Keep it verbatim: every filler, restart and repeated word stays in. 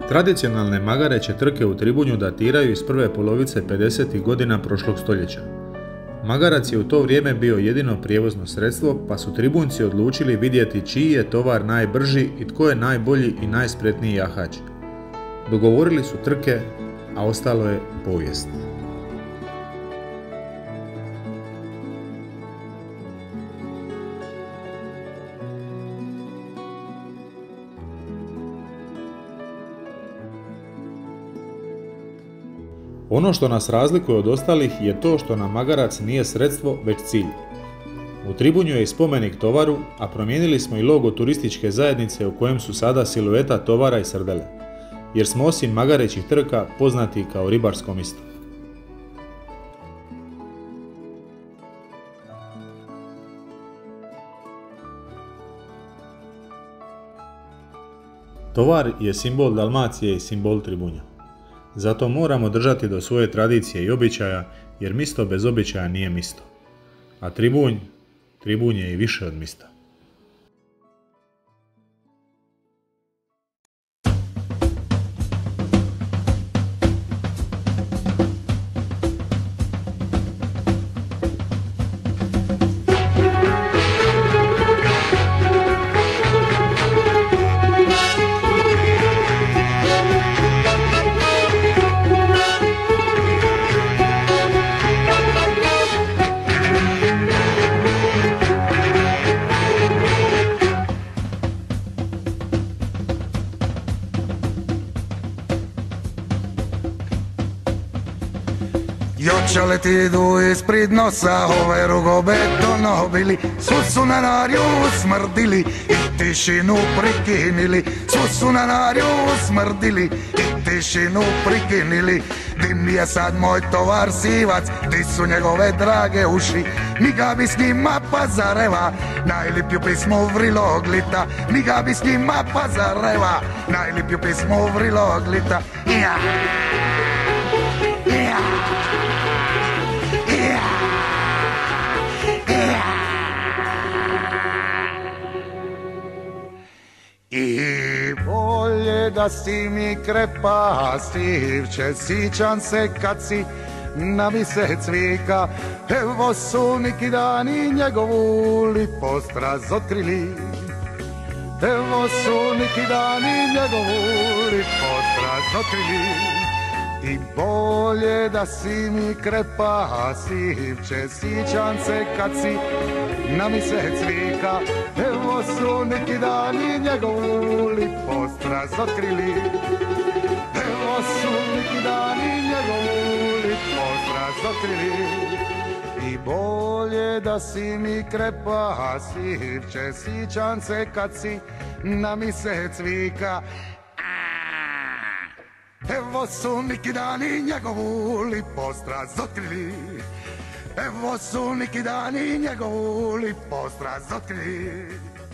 Tradicionalne magareće trke u Tribunju datiraju iz prve polovice pedesetih godina prošlog stoljeća. Magarac je u to vrijeme bio jedino prijevozno sredstvo, pa su Tribunjci odlučili vidjeti čiji je tovar najbrži i tko je najbolji i najspretniji jahač. Dogovorili su trke, a ostalo je povijest. Ono što nas razlikuje od ostalih je to što nam magarac nije sredstvo, već cilj. U Tribunju je i spomenik tovaru, a promijenili smo i logo turističke zajednice u kojem su sada silueta tovara i srdele, jer smo osim magarećih trka poznati kao ribarsko misto. Tovar je simbol Dalmacije i simbol Tribunja. Zato moramo držati do svoje tradicije i običaja, jer misto bez običaja nije misto. A Tribunj, Tribunj je i više od mista. Jočale ti idu ispred nosa, ove rugobetonobili, svu su na narju smrdili i tišinu prikinili, svu su na narju smrdili i tišinu prikinili. Di mi je sad moj tovar sivac, di su njegove drage uši, mi ga bi s njima pazareva, najlipju pismu vriloglita, mi ga bi s njima pazareva, najlipju pismu vriloglita. Ja, ja. I bolje da si mi krepa, sivče, sićam se kad si na mjesec vika, evo su neki dani njegovu lipost razotkrili, evo su neki dani njegovu lipost razotkrili. I bolje da si mi krepa, sivče, sićam se kad si na mjesec vika, evo su neki dani njegovu lipost razotkrili, evo su neki dani njegovu lipost razotkrili. I bolje da si mi krepa, sivče, sićam se kad si na mjesec vika, evo su neki dani njegovu lipost razotkrili, evo su neki dani njegovu lipost razotkrili.